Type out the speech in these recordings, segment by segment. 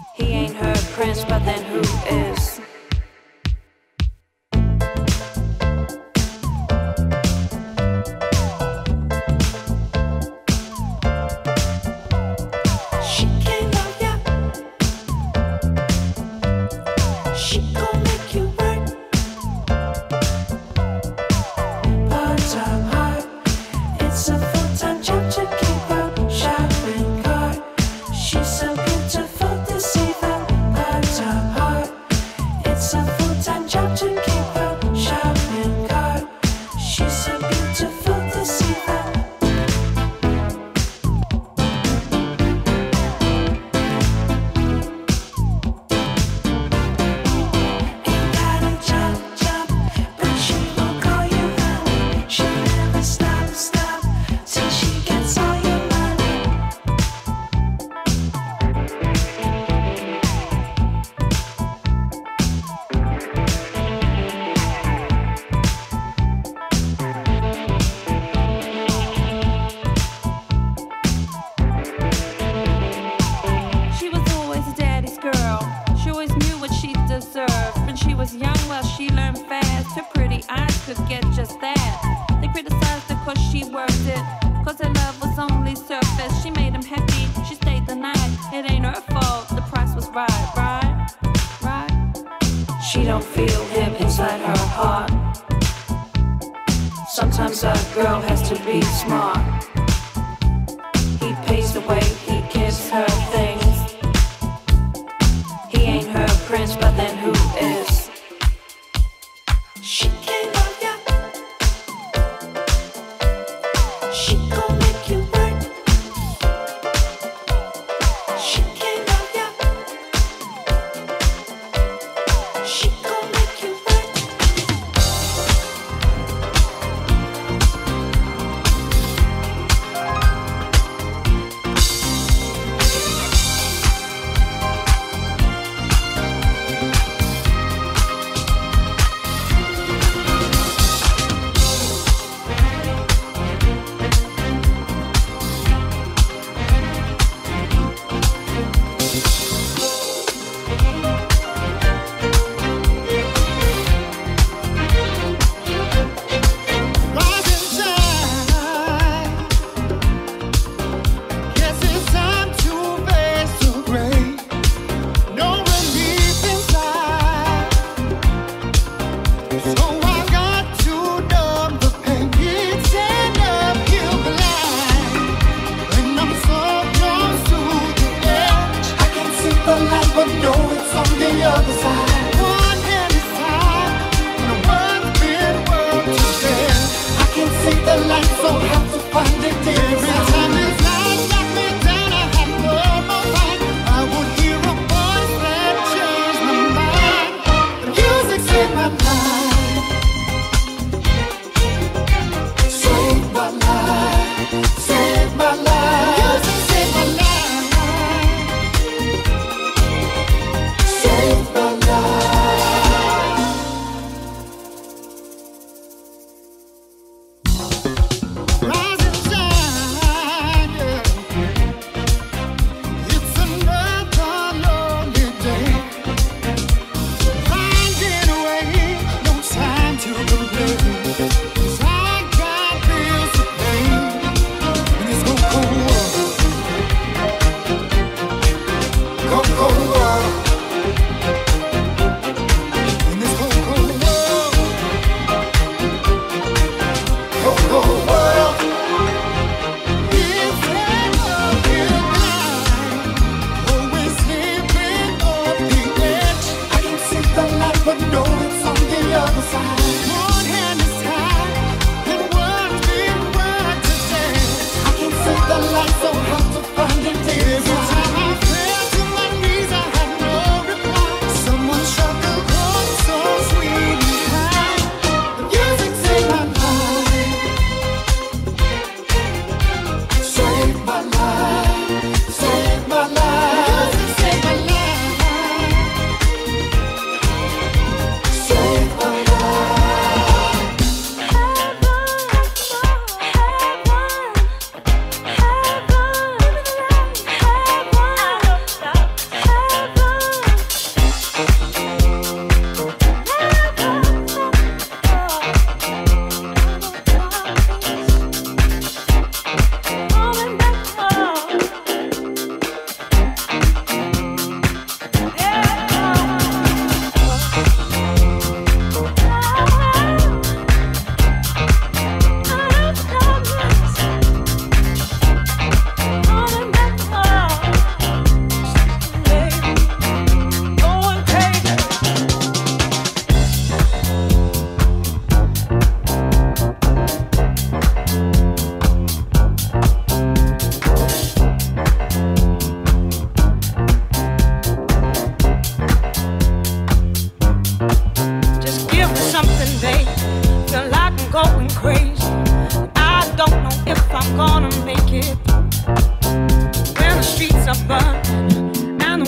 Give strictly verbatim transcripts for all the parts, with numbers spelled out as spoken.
He ain't her prince, but then who is?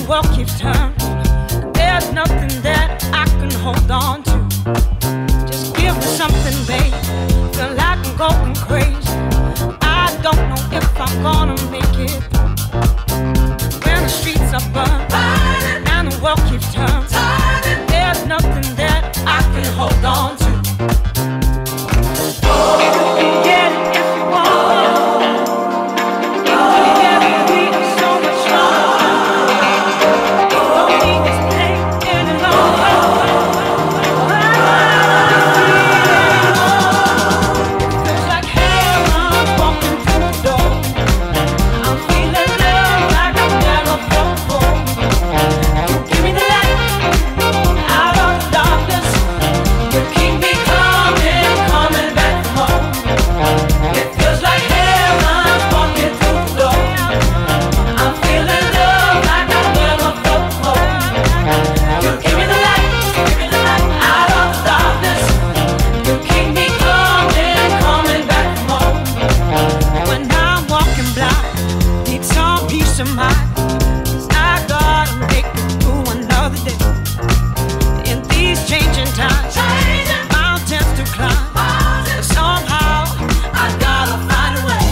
world keeps turning. There's nothing that I can hold on to. Just give me something, babe. Feel like I'm going crazy. I don't know if I'm gonna make it. When the streets are burning and the world keeps turning, there's nothing that I can hold on to. You can get it if you want. You can get it, we are so much stronger. You don't need this pain any longer. It feels like hell, I'm walking through the door. I'm feeling love like I've never felt before. You give me the light out of the darkness. You keep me coming, coming back for more. It feels like hell, I'm walking through the door. I'm feeling love like I've never felt before. You give me the light, give me the light out of the darkness. You keep me coming, coming back for more. When I'm walking blind, need some peace of mind. 'Cause I gotta make it through another day. In these changing times, mountains to climb. But somehow I gotta find a way.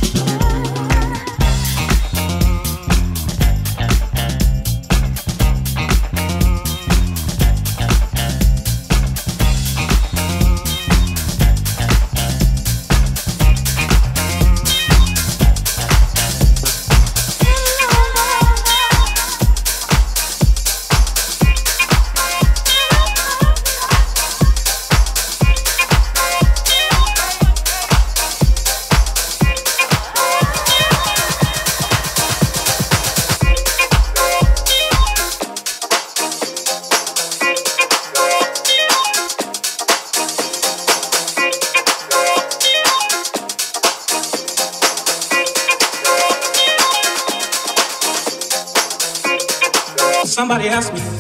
Somebody asked me,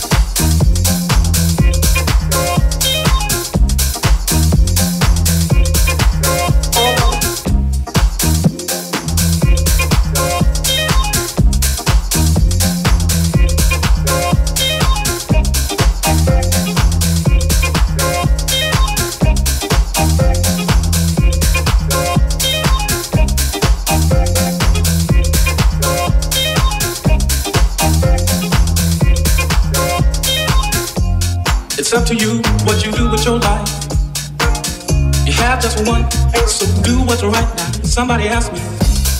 it's up to you what you do with your life. You have just one, so do what's right now. Somebody asked me,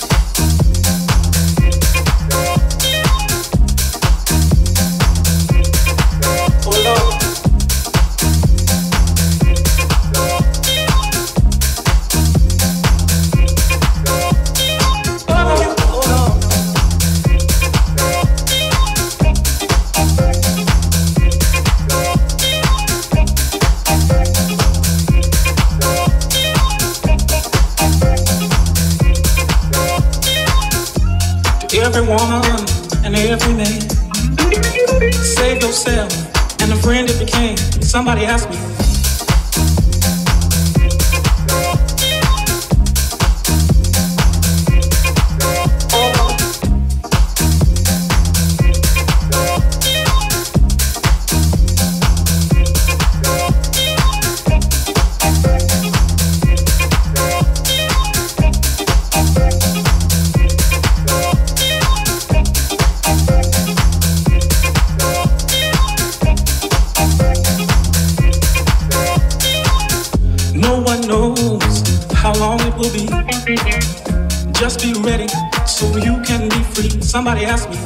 oh Lord. Every woman and every man, save yourself and a friend if you can. Somebody asked me, will be. Just be ready so you can be free. Somebody asked me,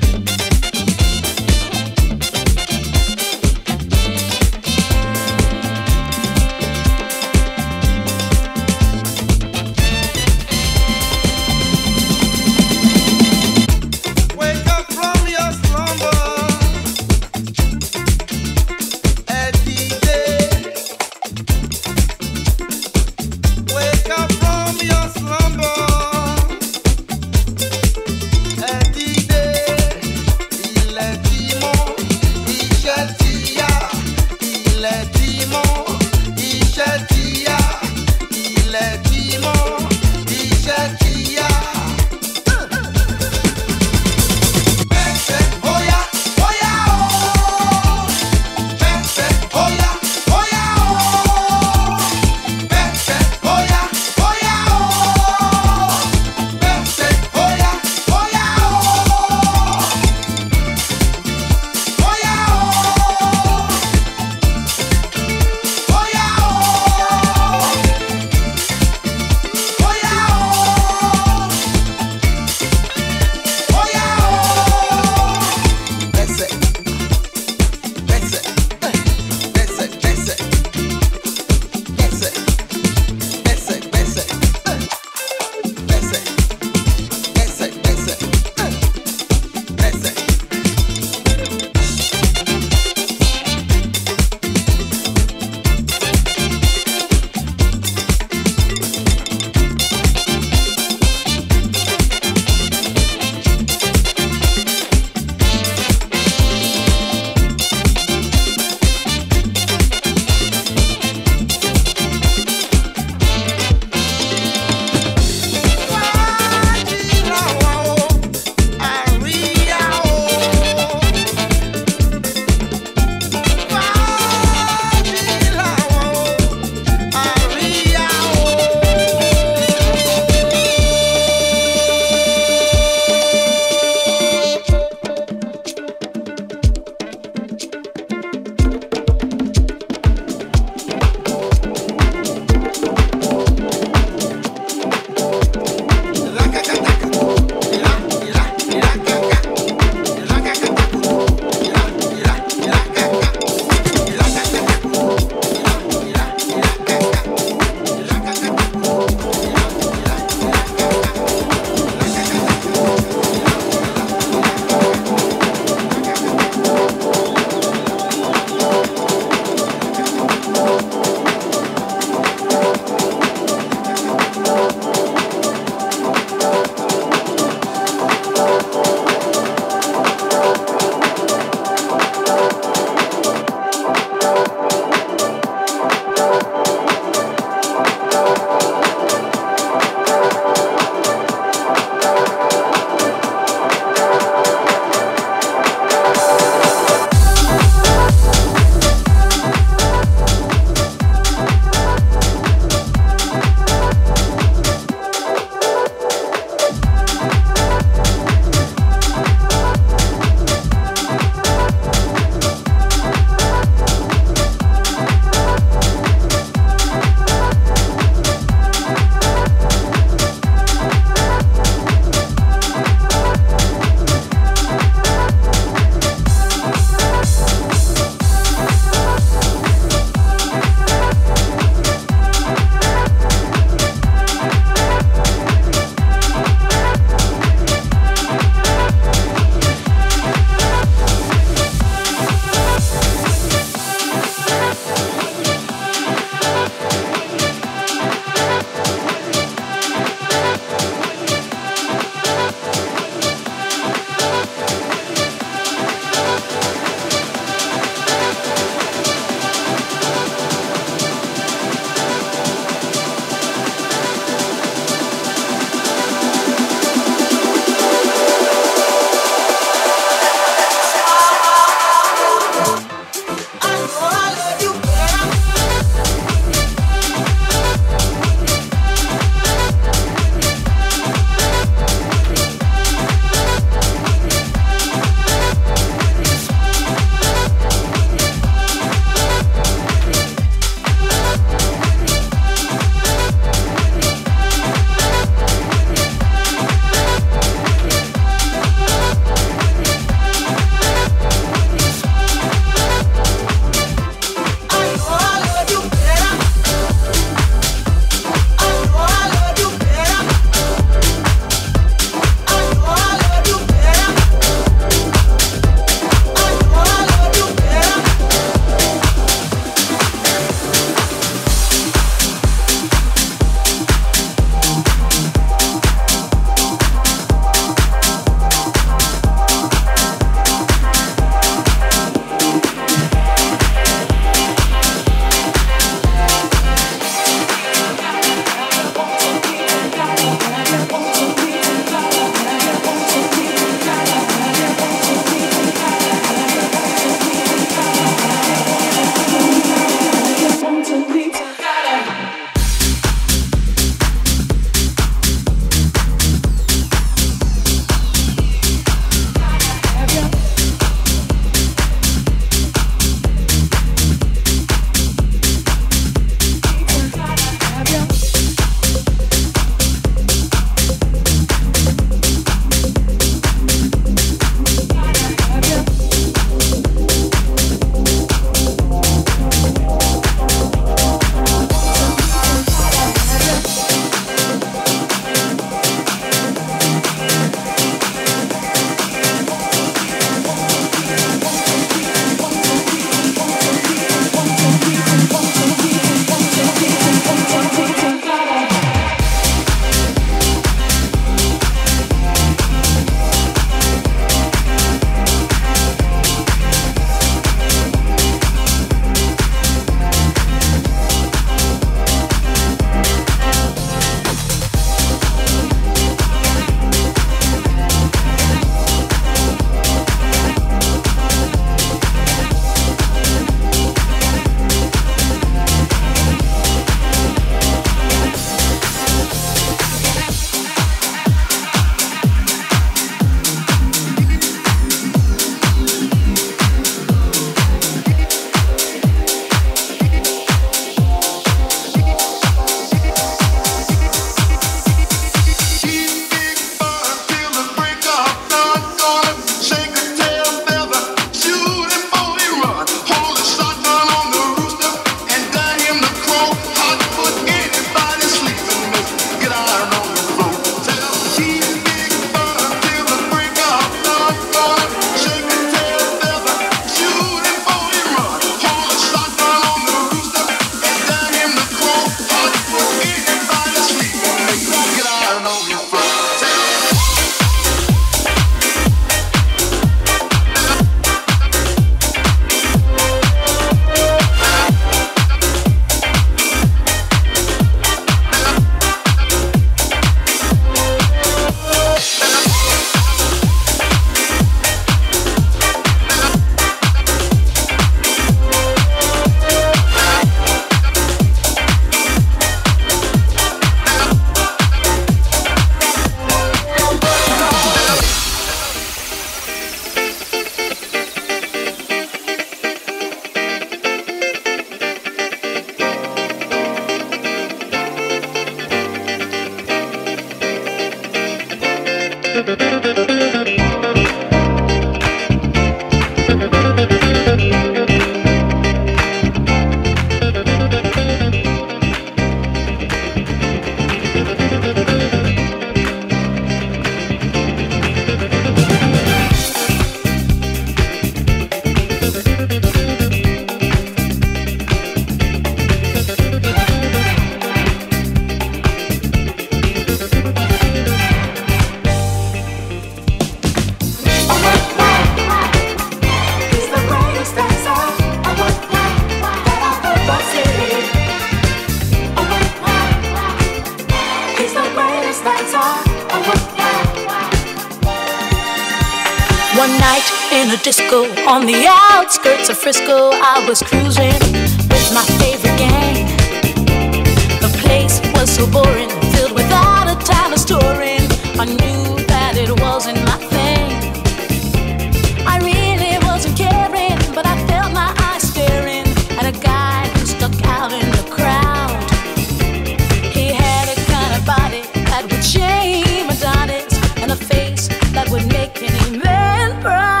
Disco on the outskirts of Frisco, I was cruising with my favorite gang. The place was so boring, filled without a time of storing. I knew that it wasn't my thing. I really wasn't caring, but I felt my eyes staring at a guy who stuck out in the crowd. He had a kind of body that would shame Adonis, and a face that would make any man proud.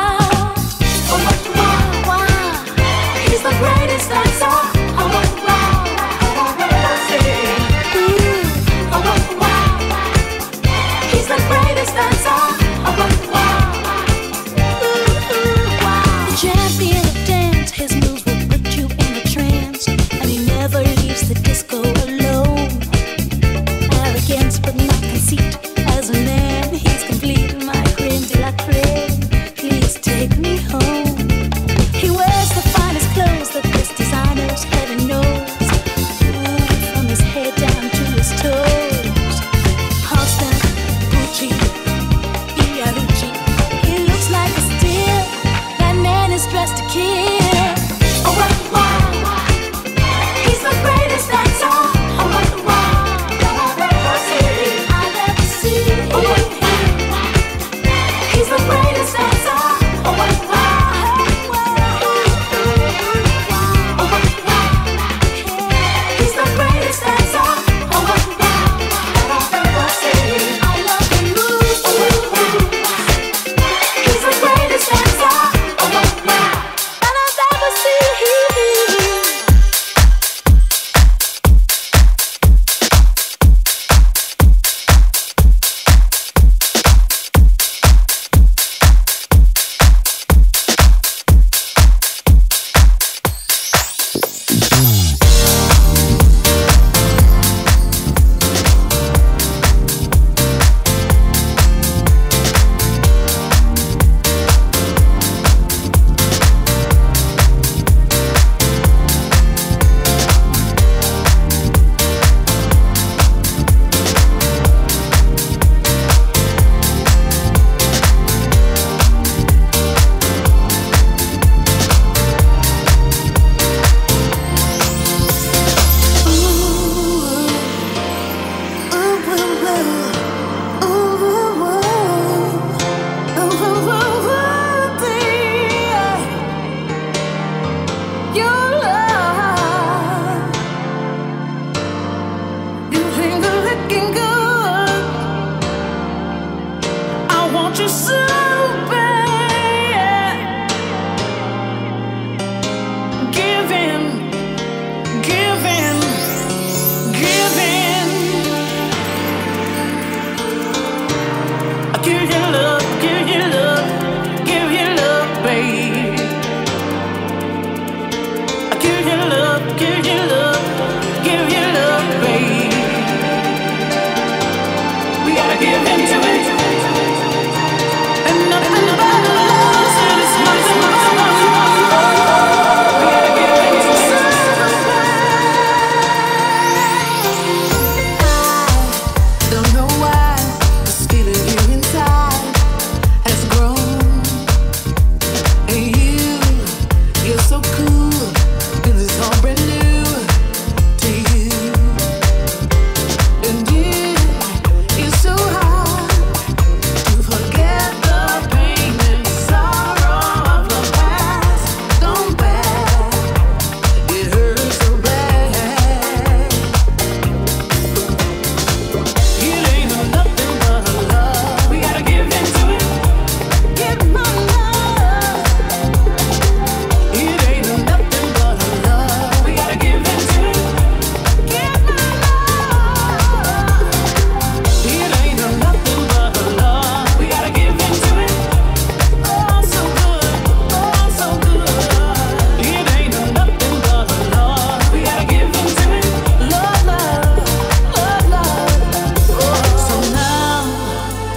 Greatest dancer, oh wow, wow, Ooh, oh wow, he's the greatest dancer, oh wow, Ooh, wow. The champion of dance, his moves will put you in a trance, and he never leaves the disco alone. Arrogance but not conceit, as a man he's complete. My creme de la creme, please take me home. He wears the finest clothes that this designer's heaven knows. Ooh, from his head down to his toes. Halston, Gucci, Fiorucci. He looks like a steal. That man is dressed to kill. Oh, what wow, he's the greatest dancer. Oh, what wow, I've ever seen. I've ever seen. Oh, what wow, he's the greatest dancer. Oh, what wow. So high.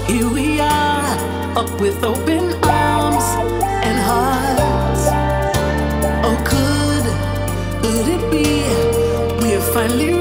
Here we are, up with open arms and hearts. Oh, could, could it be we're finally